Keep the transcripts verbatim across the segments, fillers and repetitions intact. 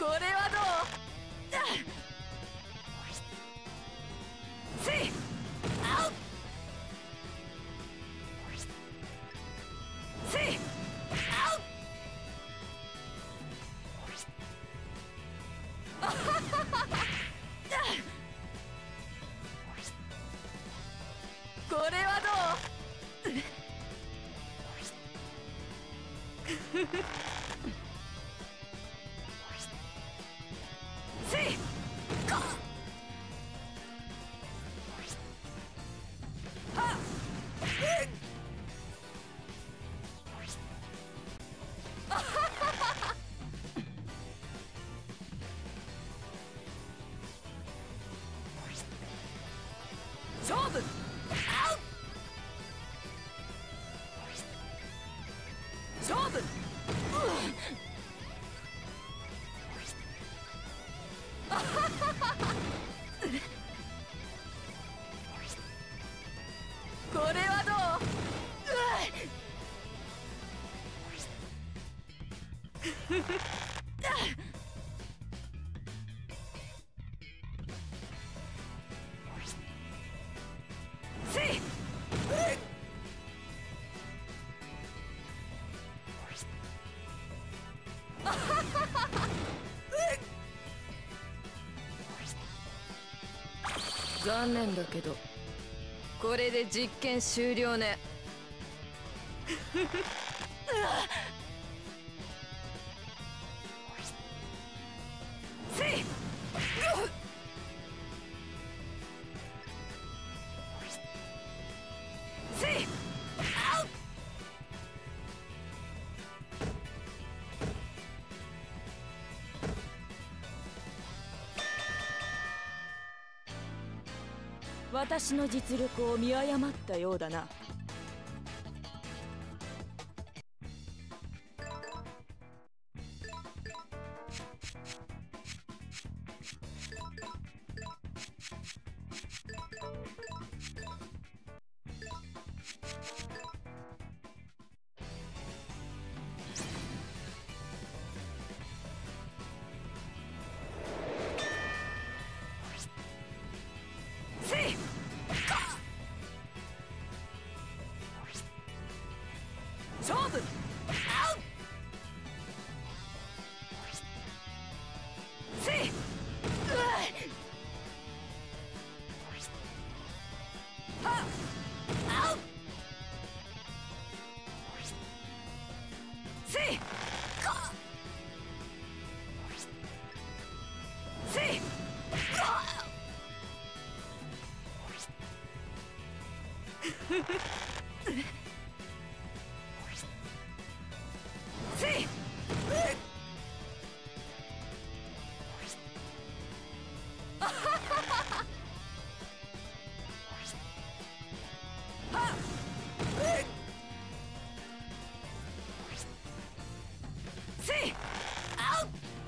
これはどう？せい！あう！せい！あう！あはははは！これはどう？せい！こっ！はっ！あははは！勝負！あう！勝負！あはははは！これはどう？せい！あはははは！残念だけどこれで実験終了ね。せい！せい！あう！私の実力を見誤ったようだな。せい！勝負！あう！せい！はっ！あう！せい！こっ！せい！こっ！せい！あはははは！はっ！せい！あう！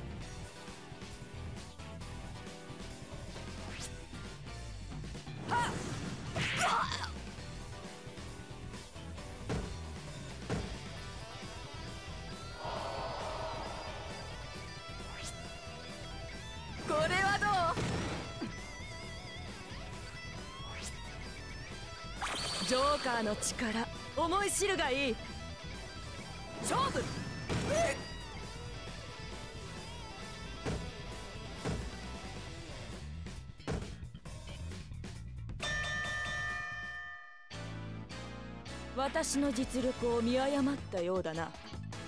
はっ！これはどう？ジョーカーの力思い知るがいい。勝負！私の実力を見誤ったようだな。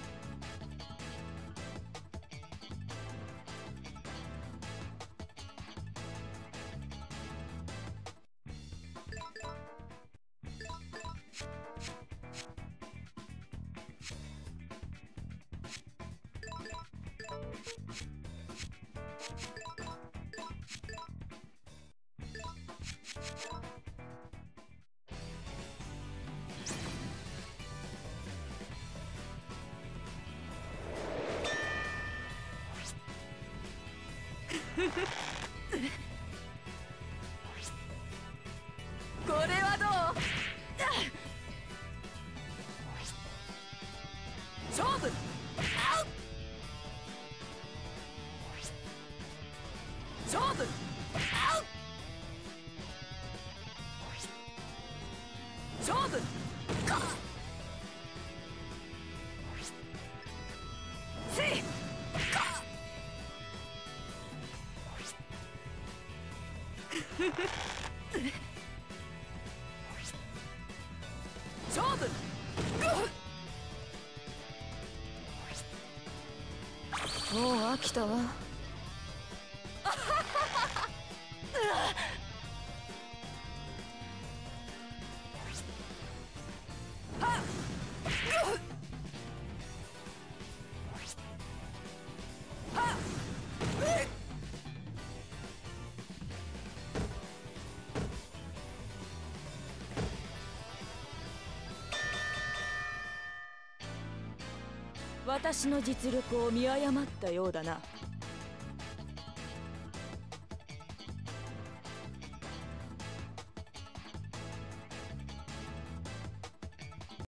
これはどう？勝負！あう！ 勝負。もう飽きたわ。私の実力を見誤ったようだな。